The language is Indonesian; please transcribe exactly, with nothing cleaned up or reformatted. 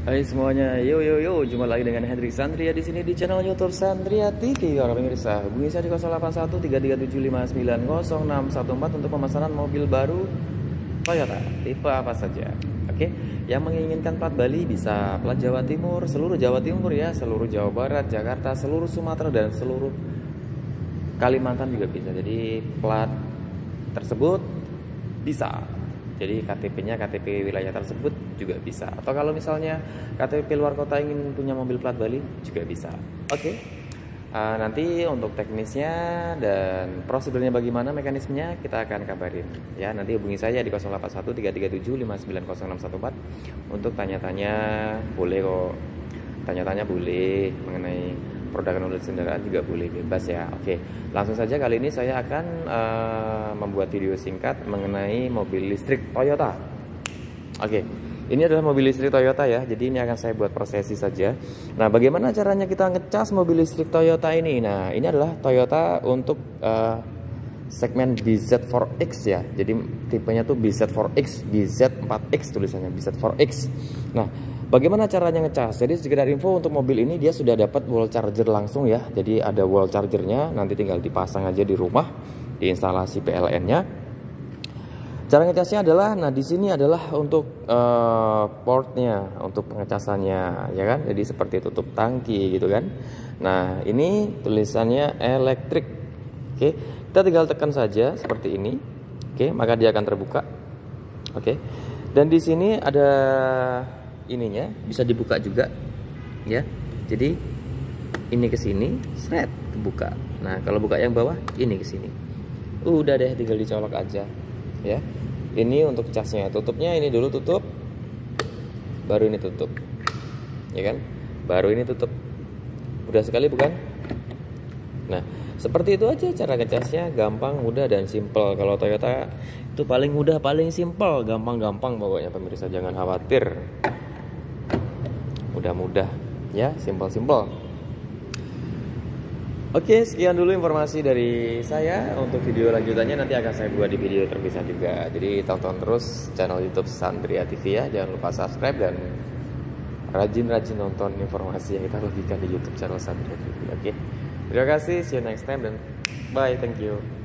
Hai semuanya, yo yo yo, jumpa lagi dengan Hendrik Sandria di sini di channel YouTube Sandria T V. Para pemirsa, hubungi saya di nol delapan satu tiga tiga tujuh lima sembilan nol nol enam satu empat untuk pemesanan mobil baru Toyota tipe apa saja. Oke, yang menginginkan plat Bali bisa plat Jawa Timur, seluruh Jawa Timur ya, seluruh Jawa Barat, Jakarta, seluruh Sumatera dan seluruh Kalimantan juga bisa. Jadi plat tersebut bisa. Jadi K T P-nya K T P wilayah tersebut juga bisa. Atau kalau misalnya K T P luar kota ingin punya mobil plat Bali juga bisa. Oke. Okay. Uh, nanti untuk teknisnya dan prosedurnya bagaimana mekanismenya kita akan kabarin. Ya, nanti hubungi saya di nol delapan satu tiga tiga tujuh lima sembilan nol enam satu empat untuk tanya-tanya, boleh kok. Tanya-tanya boleh mengenai produk knowledge kendaraan juga boleh, bebas ya. Oke, langsung saja kali ini saya akan uh, membuat video singkat mengenai mobil listrik Toyota. Oke, ini adalah mobil listrik Toyota ya, jadi ini akan saya buat prosesi saja. Nah, bagaimana caranya kita ngecas mobil listrik Toyota ini? Nah, ini adalah Toyota untuk uh, segmen B Z empat X ya, jadi tipenya tuh B Z empat X, B Z empat X tulisannya, B Z empat X. Nah, bagaimana caranya ngecas? Jadi sekedar info, untuk mobil ini dia sudah dapat wall charger langsung ya. Jadi ada wall chargernya, nanti tinggal dipasang aja di rumah, di instalasi P L N-nya. Cara ngecasnya adalah, nah di sini adalah untuk uh, portnya, untuk pengecasannya, ya kan? Jadi seperti tutup tangki gitu kan. Nah ini tulisannya elektrik. Oke, kita tinggal tekan saja seperti ini. Oke, maka dia akan terbuka. Oke, dan di sini ada ininya, bisa dibuka juga ya. Jadi ini ke sini, seret, buka. Nah, kalau buka yang bawah, ini ke sini. Udah deh, tinggal dicolok aja ya. Ini untuk casnya. Tutupnya ini dulu tutup, baru ini tutup. Ya kan? Baru ini tutup. Udah sekali bukan? Nah, seperti itu aja cara ngecasnya, gampang, mudah dan simple. Kalau Toyota itu paling mudah, paling simple, gampang-gampang pokoknya pemirsa, jangan khawatir. Mudah-mudah ya, simple-simple. Oke, sekian dulu informasi dari saya. Untuk video lanjutannya nanti akan saya buat di video terpisah juga. Jadi tonton terus channel YouTube Sandria T V ya. Jangan lupa subscribe dan rajin-rajin nonton informasi yang kita bagikan di YouTube channel Sandria T V. Oke, terima kasih, see you next time dan bye, thank you.